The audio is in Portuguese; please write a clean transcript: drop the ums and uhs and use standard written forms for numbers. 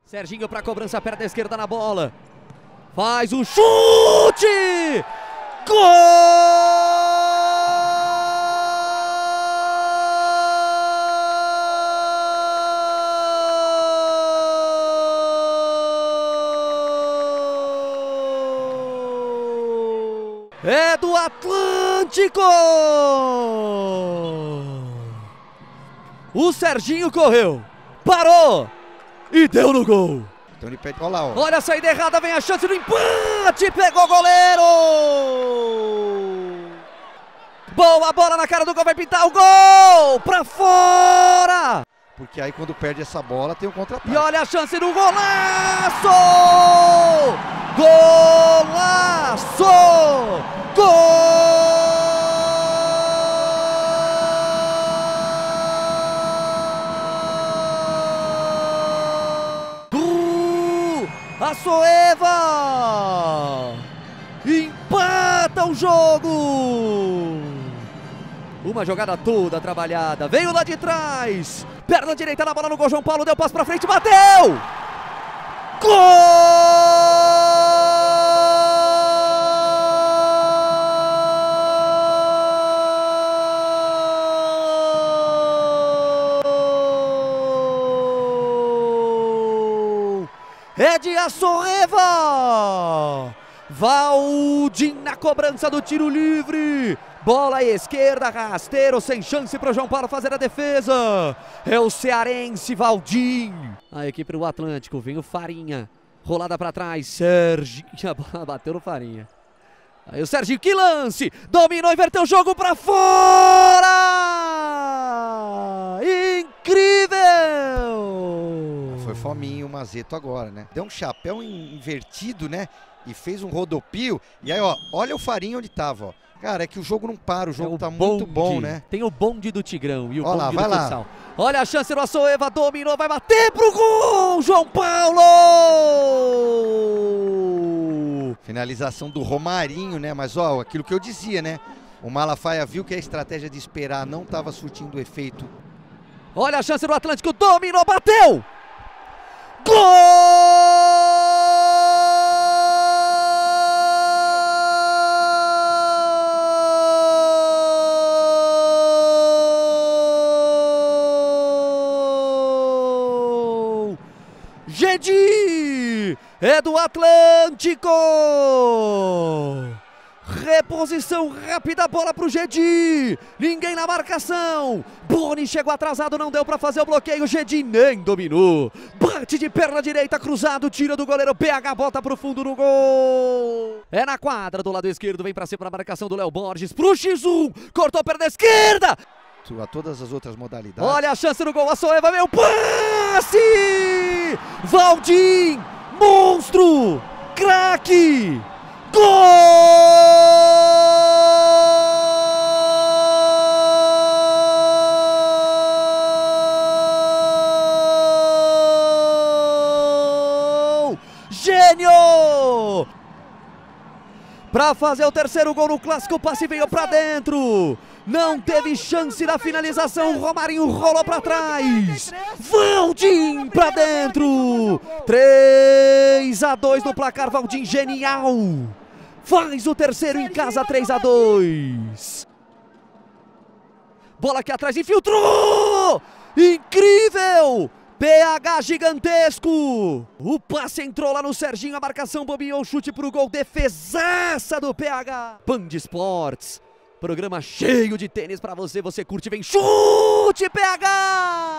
Serginho para cobrança, perna esquerda na bola. Faz o chute! Gol! É do Atlântico! O Serginho correu, parou e deu no gol. Então ele pede, olha lá, ó. Olha a saída errada, vem a chance do empate, pegou o goleiro! Boa bola na cara do gol, vai pintar o gol! Pra fora! Porque aí quando perde essa bola tem um contra-ataque. E olha a chance do golaço! Golaço! Gol! Assoeva empata o jogo. Uma jogada toda trabalhada, veio lá de trás, perna direita na bola no gol, João Paulo deu passo pra frente, bateu! Gol! É de Assoeva! Valdim na cobrança do tiro livre. Bola esquerda, rasteiro, sem chance para o João Paulo fazer a defesa. É o cearense Valdim. A equipe do Atlântico, vem o Farinha. Rolada para trás, Serginho. A bola bateu no Farinha. Aí o Serginho, que lance! Dominou, inverteu o jogo para fora! Incrível! Foi fominho o Mazeto agora, né? Deu um chapéu invertido, né? E fez um rodopio. E aí, ó, olha o Farinha onde tava, ó. Cara, é que o jogo não para, o jogo tá muito bom, né? Tem o bonde do Tigrão e o olha bonde lá, do futsal. Olha a chance do Assoeva, dominou, vai bater pro gol! João Paulo! Finalização do Romarinho, né? Mas, ó, aquilo que eu dizia, né? O Malafaia viu que a estratégia de esperar não tava surtindo efeito. Olha a chance do Atlântico, dominou, bateu! Gol! Gedi! É do Atlântico! Reposição rápida, bola pro Gedi. Ninguém na marcação. Boni chegou atrasado, não deu pra fazer o bloqueio. Gedi nem dominou. Bate de perna direita, cruzado, tira do goleiro. PH bota pro fundo no gol. É na quadra do lado esquerdo, vem pra cima a marcação do Léo Borges. Pro X1, cortou a perna esquerda. A todas as outras modalidades. Olha a chance do gol, a Soeva, meu passe! Valdim, monstro, craque, gol! Gênio! Para fazer o terceiro gol no clássico, o passe veio para dentro. Não teve chance da finalização, o Romarinho rolou para trás. Valdim para dentro. 3-2 no placar, Valdim genial. Faz o terceiro em casa, 3-2. Bola aqui atrás, infiltrou. Incrível. PH gigantesco. O passe entrou lá no Serginho, a marcação bobeou, o chute pro gol, defesaça do PH. Band Esportes. Programa cheio de tênis pra você, você curte, vem chute, PH!